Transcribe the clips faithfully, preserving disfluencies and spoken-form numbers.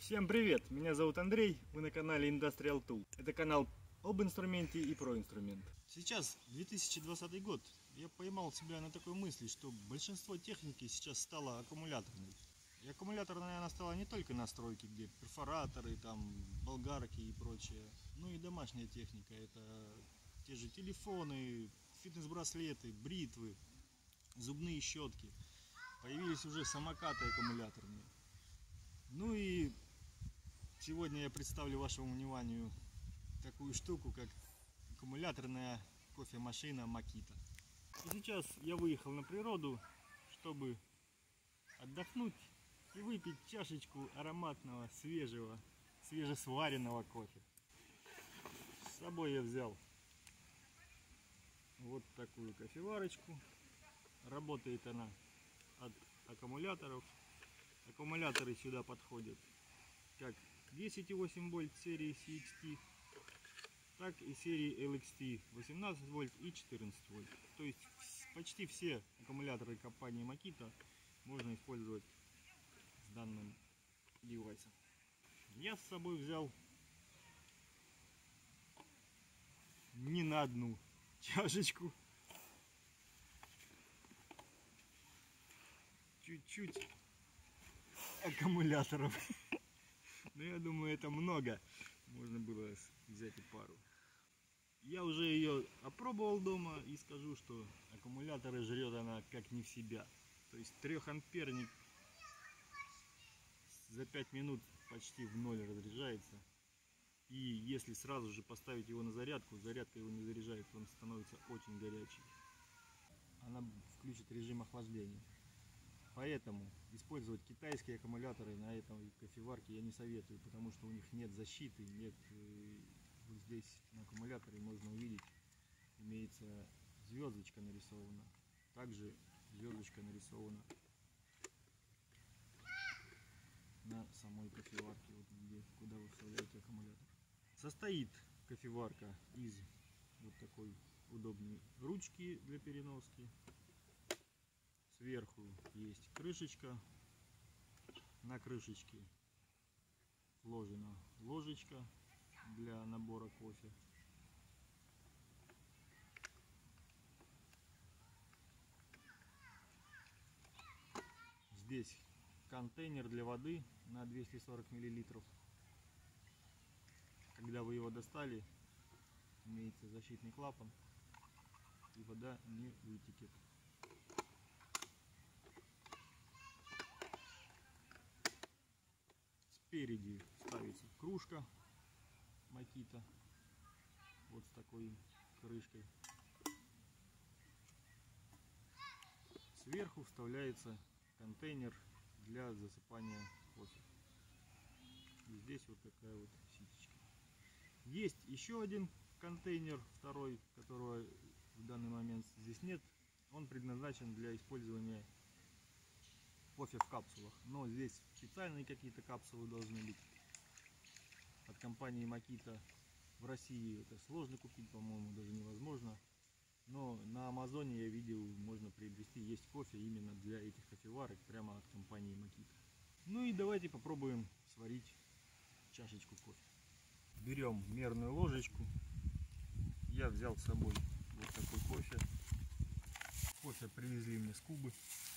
Всем привет! Меня зовут Андрей, вы на канале Industrial Tool. Это канал об инструменте и про инструмент. Сейчас две тысячи двадцатый год. Я поймал себя на такой мысли, что большинство техники сейчас стало аккумуляторной. И аккумуляторная она стала не только на стройке, где перфораторы, там, болгарки и прочее, но и домашняя техника. Это те же телефоны, фитнес-браслеты, бритвы, зубные щетки. Появились уже самокаты аккумуляторные. Ну и сегодня я представлю вашему вниманию такую штуку, как аккумуляторная кофемашина Makita. И сейчас я выехал на природу, чтобы отдохнуть и выпить чашечку ароматного, свежего, свежесваренного кофе. С собой я взял вот такую кофеварочку. Работает она от аккумуляторов. Аккумуляторы сюда подходят как десять и восемь вольт серии си икс ти, так и серии эл икс ти восемнадцать вольт и четырнадцать вольт. То есть почти все аккумуляторы компании Makita можно использовать с данным девайсом. Я с собой взял не на одну чашечку, чуть-чуть аккумуляторов. Но я думаю, это много. Можно было взять и пару. Я уже ее опробовал дома и скажу, что аккумуляторы жрет она как не в себя. То есть трехамперник за пять минут почти в ноль разряжается. И если сразу же поставить его на зарядку, зарядка его не заряжает, он становится очень горячий. Она включит режим охлаждения. Поэтому использовать китайские аккумуляторы на этой кофеварке я не советую, потому что у них нет защиты, нет. Вот здесь на аккумуляторе можно увидеть, имеется звездочка нарисована. Также звездочка нарисована на самой кофеварке, вот где, куда вы вставляете аккумулятор. Состоит кофеварка из вот такой удобной ручки для переноски. Сверху есть крышечка, на крышечке вложена ложечка для набора кофе. Здесь контейнер для воды на двести сорок миллилитров. Когда вы его достали, имеется защитный клапан, и вода не вытекет. Спереди ставится кружка Makita, вот с такой крышкой. Сверху вставляется контейнер для засыпания кофе. И здесь вот такая вот ситечка. Есть еще один контейнер, второй, которого в данный момент здесь нет. Он предназначен для использования кофе в капсулах, но здесь специальные какие-то капсулы должны быть от компании Makita. В России это сложно купить, по-моему, даже невозможно, но на Амазоне я видел, можно приобрести, есть кофе именно для этих кофеварок прямо от компании Makita. Ну и давайте попробуем сварить чашечку кофе. Берем мерную ложечку. Я взял с собой вот такой кофе. Кофе привезли мне с Кубы.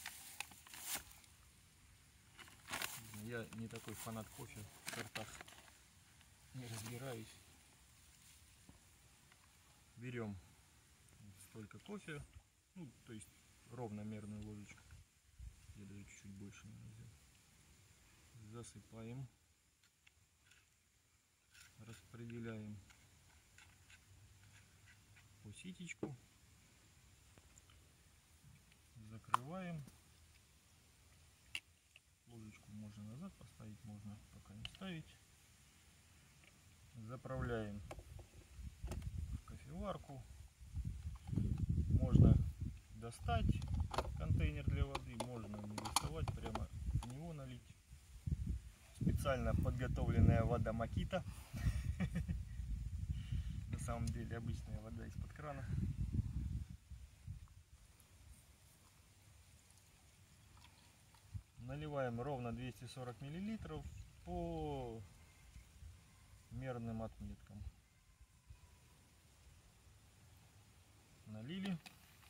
Я не такой фанат кофе, в сортах не разбираюсь. Берем столько кофе, ну то есть ровномерную ложечку. Я даже чуть-чуть больше взял. Засыпаем, распределяем по ситечку, закрываем. Ложечку можно назад поставить, можно пока не ставить. Заправляем в кофеварку. Можно достать контейнер для воды, можно не доставать, прямо в него налить. Специально подготовленная вода Makita. На самом деле обычная вода из-под крана. Наливаем ровно двести сорок миллилитров. по мерным отметкам. Налили.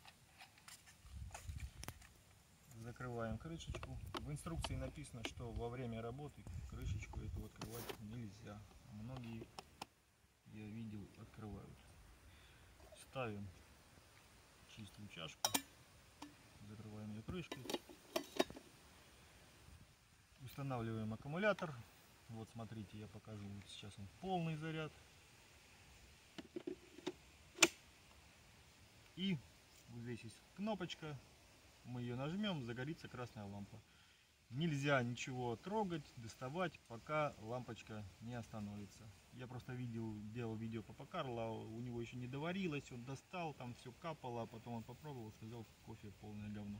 Закрываем крышечку. В инструкции написано, что во время работы крышечку эту открывать нельзя. Многие, я видел, открывают. Ставим чистую чашку. Закрываем ее крышкой. Устанавливаем аккумулятор. Вот смотрите, я покажу. Сейчас он полный заряд. И вот здесь есть кнопочка. Мы ее нажмем, загорится красная лампа. Нельзя ничего трогать, доставать, пока лампочка не остановится. Я просто видел, делал видео по Карло, у него еще не доварилось, он достал, там все капало, а потом он попробовал, сказал, кофе полное говно.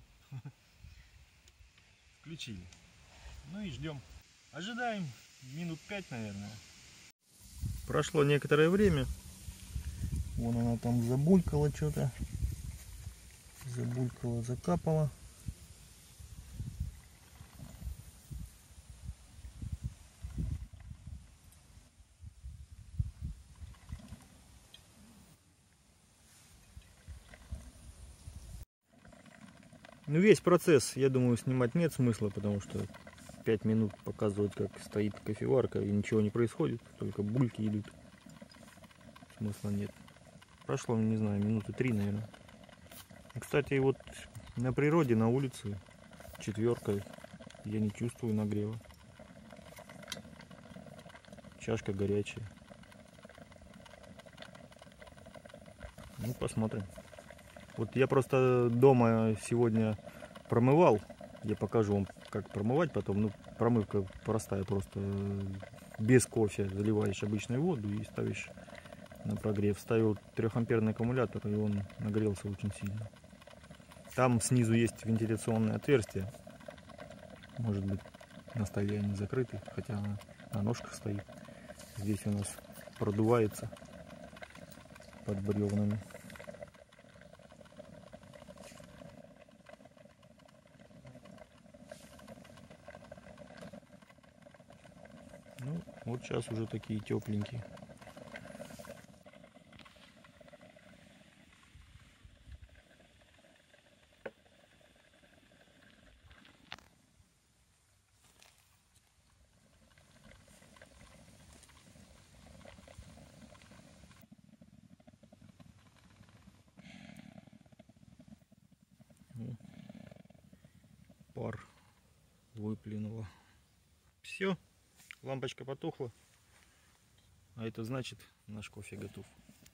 Включили. Ну и ждем. Ожидаем минут пять, наверное. Прошло некоторое время. Вон она там забулькала что-то. Забулькала, закапала. Ну, весь процесс, я думаю, снимать нет смысла, потому что пять минут показывать, как стоит кофеварка и ничего не происходит, только бульки идут. Смысла нет. Прошло, не знаю, минуты три, наверное. Кстати, вот на природе, на улице, четверка, я не чувствую нагрева. Чашка горячая. Ну, посмотрим. Вот я просто дома сегодня промывал. Я покажу вам, как промывать потом. Ну, промывка простая, просто без кофе. Заливаешь обычную воду и ставишь на прогрев. Ставил трехамперный аккумулятор, и он нагрелся очень сильно. Там снизу есть вентиляционное отверстие. Может быть, на столе они закрыты, хотя она на ножках стоит. Здесь у нас продувается под бревнами. Ну, вот сейчас уже такие тепленькие. Пар выплюнула. Все, лампочка потухла, а это значит, наш кофе готов.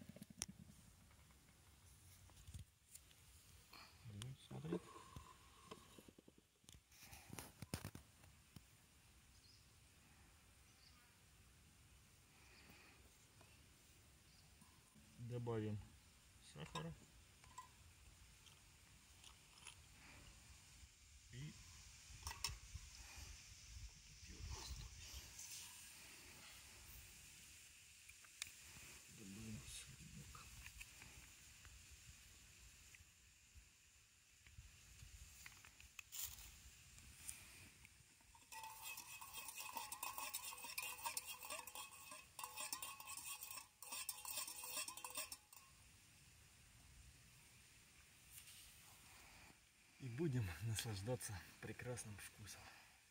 Смотри. Добавим сахара. И добавим сырок. И будем наслаждаться прекрасным вкусом.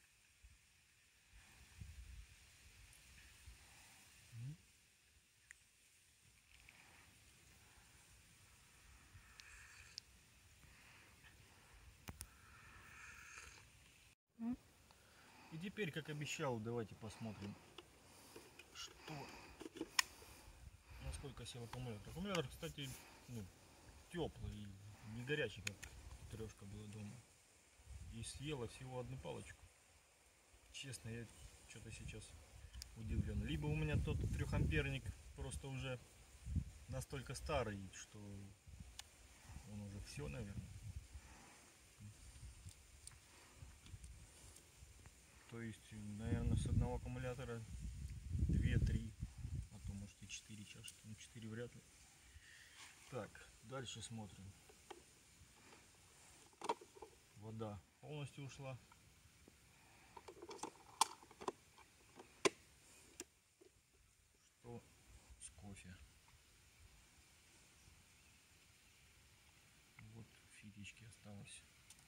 И теперь, как обещал, давайте посмотрим, что, насколько сел аккумулятор. Аккумулятор, кстати, ну, теплый, не горячий, как трешка была дома. И съела всего одну палочку. Честно, я что-то сейчас удивлен. Либо у меня тот трехамперник просто уже настолько старый, что он уже все, наверное. То есть, наверное, с одного аккумулятора две-три, а то может и четыре чашки. Ну, четыре вряд ли. Так, дальше смотрим. Вода полностью ушла. осталось.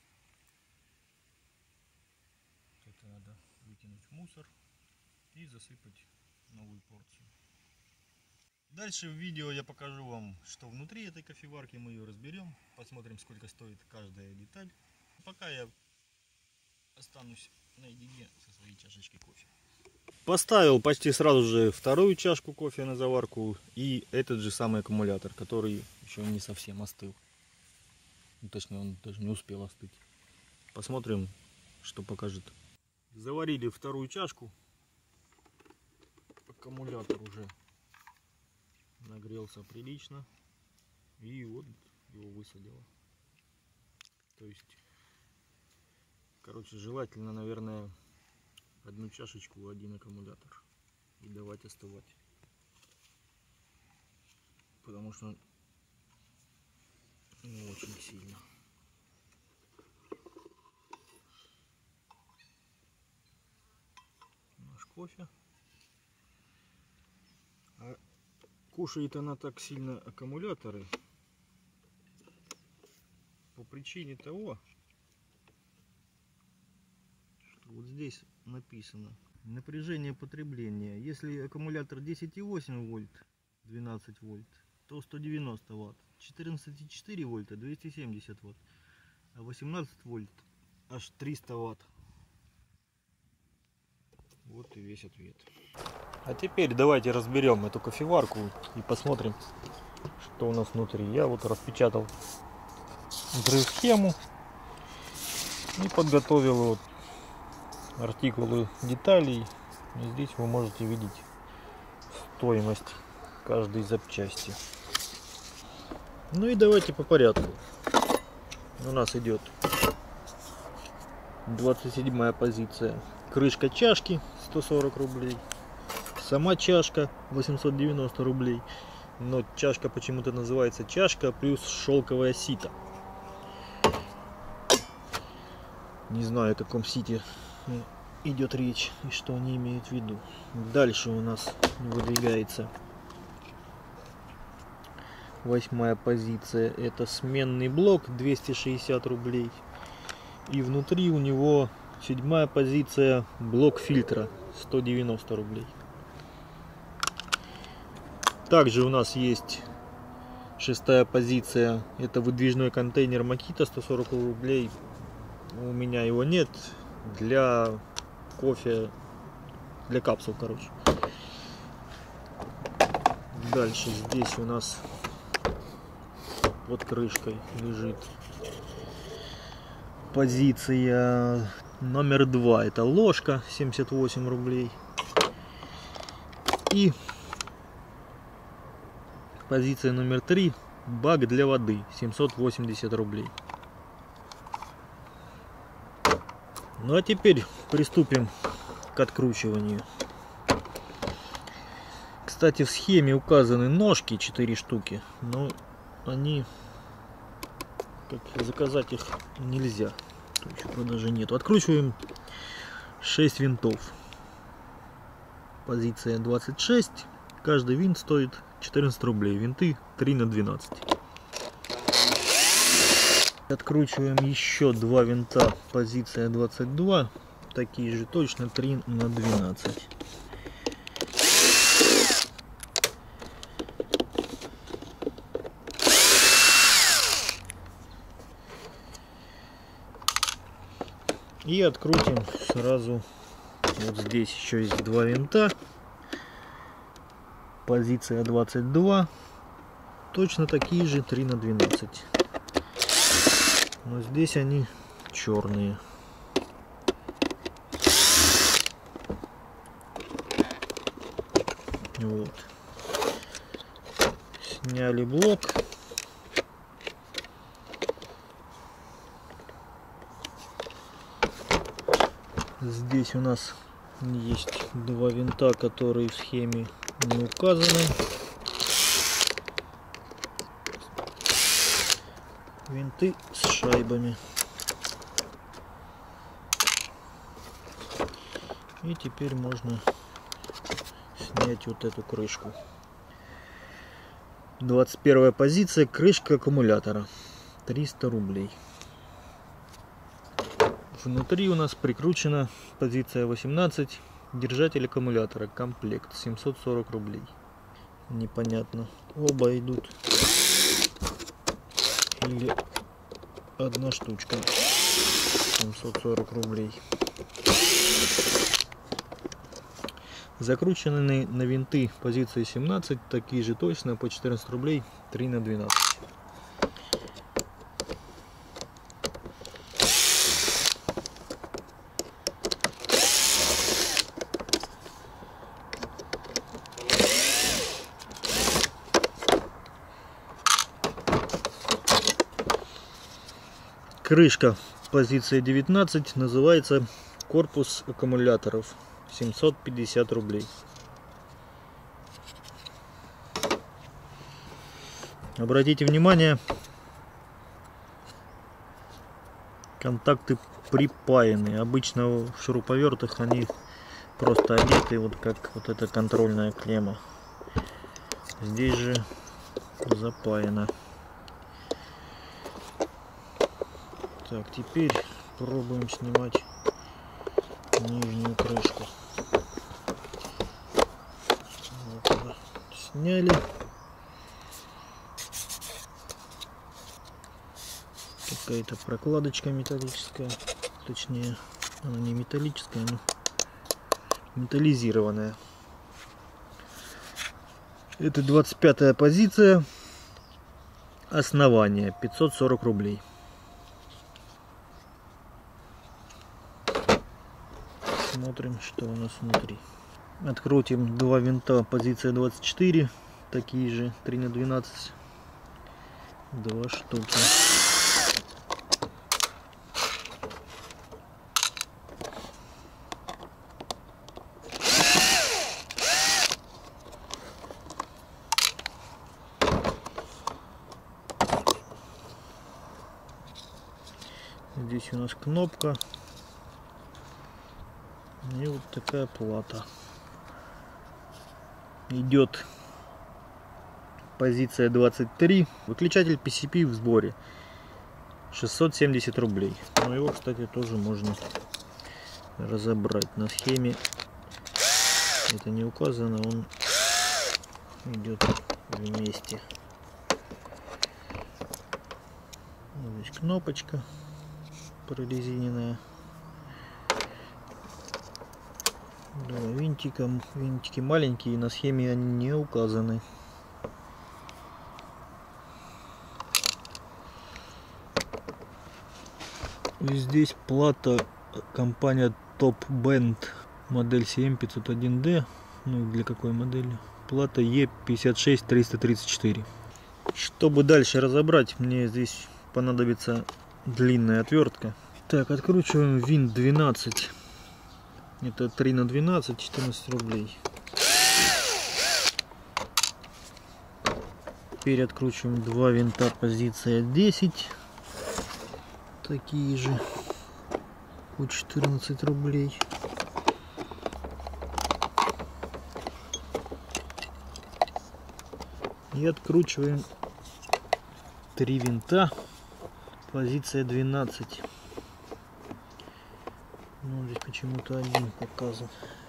Это надо выкинуть в мусор и засыпать новую порцию. Дальше в видео я покажу вам, что внутри этой кофеварки. Мы ее разберем, посмотрим, сколько стоит каждая деталь. Пока я останусь наедине со своей чашечкой кофе. Поставил почти сразу же вторую чашку кофе на заварку и этот же самый аккумулятор, который еще не совсем остыл. Ну, точнее, он даже не успел остыть. Посмотрим, что покажет. Заварили вторую чашку. Аккумулятор уже нагрелся прилично. И вот его высадило. То есть, короче, желательно, наверное, одну чашечку, один аккумулятор и давать остывать, потому что не очень сильно. Наш кофе. А кушает она так сильно аккумуляторы по причине того, что вот здесь написано напряжение потребления. Если аккумулятор десять и восемь вольт, двенадцать вольт, то сто девяносто ватт, четырнадцать и четыре вольта двести семьдесят ватт, а восемнадцать вольт аж триста ватт. Вот и весь ответ. А теперь давайте разберем эту кофеварку и посмотрим, что у нас внутри. Я вот распечатал драйв-схему и подготовил вот артикулы деталей. И здесь вы можете видеть стоимость каждой запчасти. Ну и давайте по порядку. У нас идет двадцать седьмая позиция. Крышка чашки сто сорок рублей. Сама чашка восемьсот девяносто рублей. Но чашка почему-то называется чашка плюс шелковое сито. Не знаю, о каком сите идет речь и что они имеют в виду. Дальше у нас выдвигается восьмая позиция. Это сменный блок двести шестьдесят рублей. И внутри у него седьмая позиция, блок фильтра сто девяносто рублей. Также у нас есть шестая позиция. Это выдвижной контейнер Makita сто сорок рублей. У меня его нет. Для кофе, для капсул, короче. Дальше здесь у нас под крышкой лежит позиция номер два. Это ложка семьдесят восемь рублей. И позиция номер три, бак для воды, семьсот восемьдесят рублей. Ну а теперь приступим к откручиванию. Кстати, в схеме указаны ножки четыре штуки, но они, как заказать их нельзя, еще продажи нету. Откручиваем шесть винтов. Позиция двадцать шесть. Каждый винт стоит четырнадцать рублей. Винты три на двенадцать. Откручиваем еще два винта. Позиция двадцать два. Такие же точно три на двенадцать. И открутим сразу. Вот здесь еще есть два винта. Позиция двадцать два. Точно такие же три на двенадцать. Но здесь они черные. Вот. Сняли блок. Здесь у нас есть два винта, которые в схеме не указаны. Винты с шайбами. И теперь можно снять вот эту крышку. двадцать первая позиция, крышка аккумулятора, триста рублей. Внутри у нас прикручена позиция восемнадцать, держатель аккумулятора, комплект, семьсот сорок рублей. Непонятно, оба идут или одна штучка, семьсот сорок рублей. Закручены на винты позиции семнадцать, такие же точно, по четырнадцать рублей, три на двенадцать. Крышка позиция девятнадцать, называется корпус аккумуляторов, семьсот пятьдесят рублей. Обратите внимание, контакты припаяны. Обычно в шуруповертах они просто одеты, вот как вот эта контрольная клемма. Здесь же запаяно. Так, теперь пробуем снимать нижнюю крышку. Вот, сняли. Какая-то прокладочка металлическая, точнее, она не металлическая, но металлизированная. Это двадцать пятая позиция, основание, пятьсот сорок рублей. Смотрим, что у нас внутри. Открутим два винта, позиция двадцать четыре, такие же, три на двенадцать, два штуки. Здесь у нас кнопка и вот такая плата. Идет позиция двадцать три, выключатель пи си пи в сборе, шестьсот семьдесят рублей. Но его, кстати, тоже можно разобрать на схеме. Это не указано, он идет вместе. Здесь кнопочка прорезиненная. Да, винтиком, винтики маленькие, на схеме они не указаны. И здесь плата компания Top Band, модель си эм пятьсот один дэ. Ну, для какой модели? Плата и пятьдесят шесть триста тридцать четыре. Чтобы дальше разобрать, мне здесь понадобится длинная отвертка. Так, откручиваем винт двенадцать. Это три на двенадцать, четырнадцать рублей. Теперь откручиваем два винта, позиция десять. Такие же, по четырнадцать рублей. И откручиваем три винта, позиция двенадцать. Ну, здесь почему-то один показан.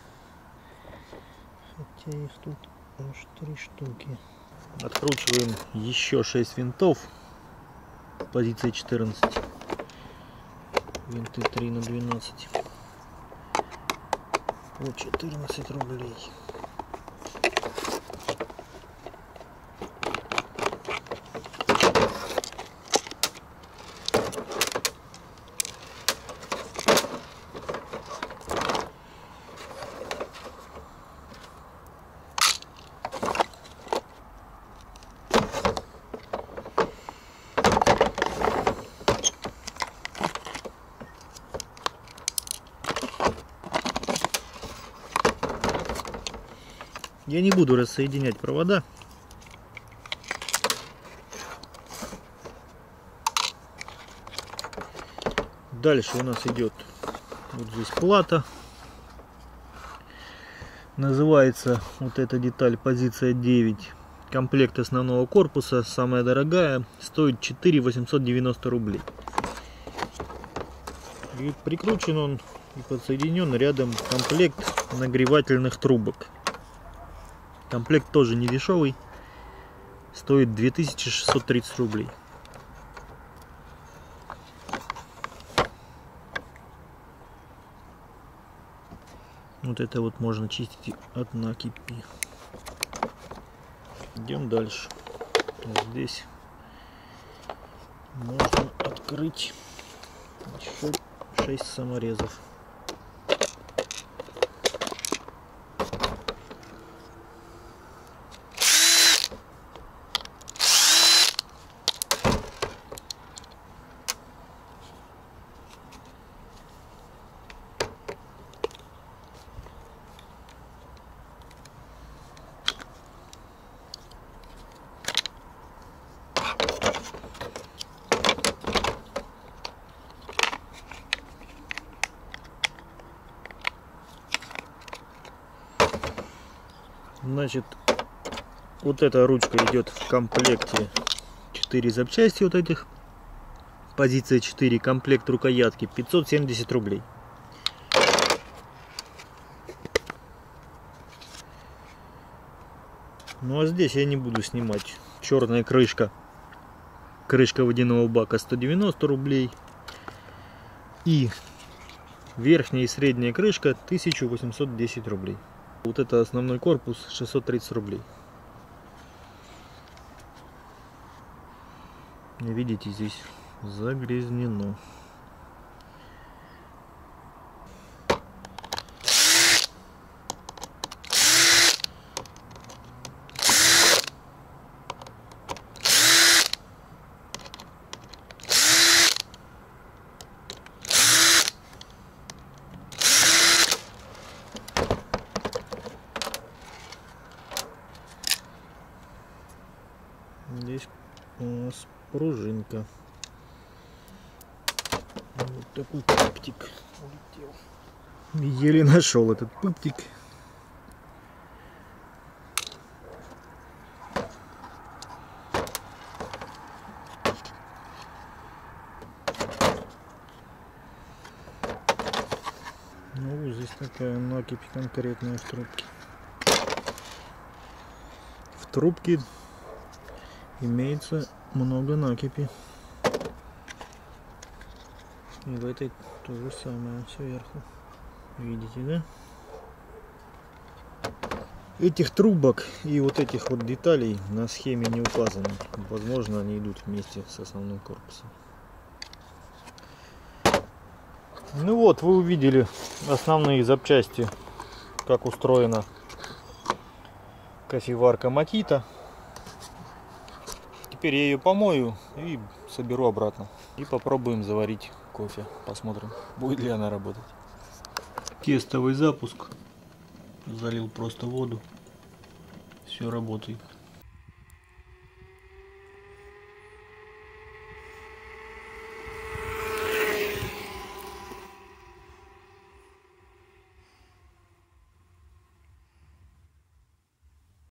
Хотя их тут аж три штуки. Откручиваем еще шесть винтов, позиция четырнадцать. Винты три на двенадцать. По четырнадцать рублей. Я не буду рассоединять провода. Дальше у нас идет вот здесь плата. Называется вот эта деталь позиция девять. Комплект основного корпуса, самая дорогая, стоит четыре тысячи восемьсот девяносто рублей. И прикручен он и подсоединен рядом комплект нагревательных трубок. Комплект тоже не дешевый, стоит две тысячи шестьсот тридцать рублей. Вот это вот можно чистить от накипи. Идем дальше. Здесь можно открыть еще шесть саморезов. Значит, вот эта ручка идет в комплекте четыре запчасти вот этих. Позиция четыре, комплект рукоятки пятьсот семьдесят рублей. Ну а здесь я не буду снимать. Черная крышка. Крышка водяного бака сто девяносто рублей. И верхняя и средняя крышка тысяча восемьсот десять рублей. Вот это основной корпус шестьсот тридцать рублей. Видите, здесь загрязнено. Здесь у нас пружинка. Вот такой пыптик улетел. Еле нашел этот пыптик. Ну, здесь такая накипь конкретная в трубке. В трубке имеется много накипи. И в этой то же самое сверху. Видите, да? Этих трубок и вот этих вот деталей на схеме не указано. Возможно, они идут вместе с основным корпусом. Ну вот, вы увидели основные запчасти, как устроена кофеварка Makita. Теперь я ее помою и соберу обратно. И попробуем заварить кофе. Посмотрим, будет ли она работать. Тестовый запуск. Залил просто воду. Все работает.